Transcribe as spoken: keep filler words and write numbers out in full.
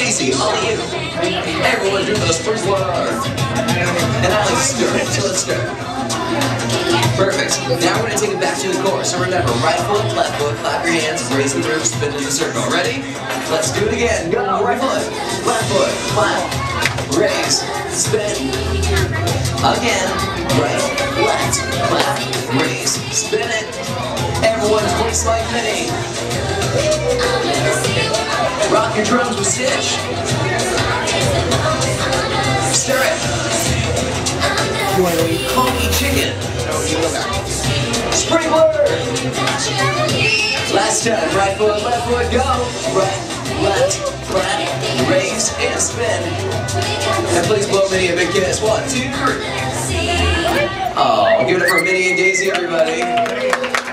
Daisy, only you. Everyone do the sprinkler. And I like stir it, so let's stir. Perfect. Now we're going to take it back to the core. So remember, right foot, left foot, clap your hands, raise the ribs, spin in the circle. Ready? Let's do it again. Go, right foot, left foot, clap, raise, spin. Again, right, left, clap, raise, spin it. Everyone twist like Minnie. Rock your drums with Stitch. Stir it. Honky chicken. Sprinkler. Last time, right foot, left foot, go. Right, left, clap, raise, and spin. And please blow Minnie a big kiss. One, two, three. Oh, give it up for Minnie and Daisy, everybody.